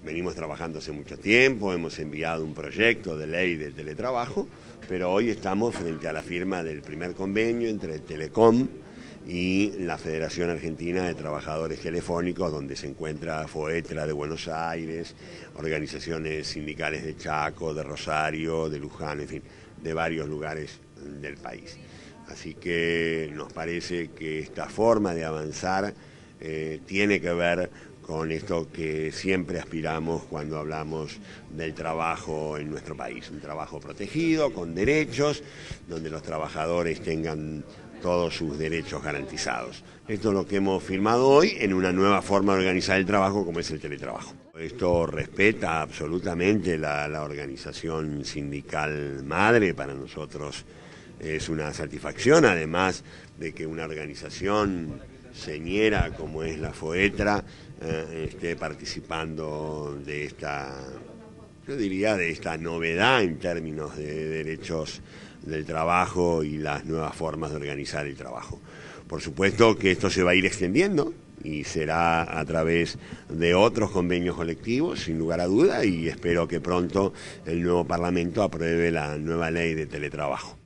venimos trabajando hace mucho tiempo, hemos enviado un proyecto de ley de teletrabajo, pero hoy estamos frente a la firma del primer convenio entre Telecom y la Federación Argentina de Trabajadores Telefónicos, donde se encuentra FOETRA de Buenos Aires, organizaciones sindicales de Chaco, de Rosario, de Luján, en fin, de varios lugares del país. Así que nos parece que esta forma de avanzar tiene que ver con esto que siempre aspiramos cuando hablamos del trabajo en nuestro país, un trabajo protegido, con derechos, donde los trabajadores tengan todos sus derechos garantizados. Esto es lo que hemos firmado hoy en una nueva forma de organizar el trabajo como es el teletrabajo. Esto respeta absolutamente la organización sindical madre. Para nosotros es una satisfacción, además de que una organización señera como es la FOETRA esté participando de esta, yo diría, de esta novedad en términos de derechos del trabajo y las nuevas formas de organizar el trabajo. Por supuesto que esto se va a ir extendiendo y será a través de otros convenios colectivos, sin lugar a duda, y espero que pronto el nuevo Parlamento apruebe la nueva ley de teletrabajo.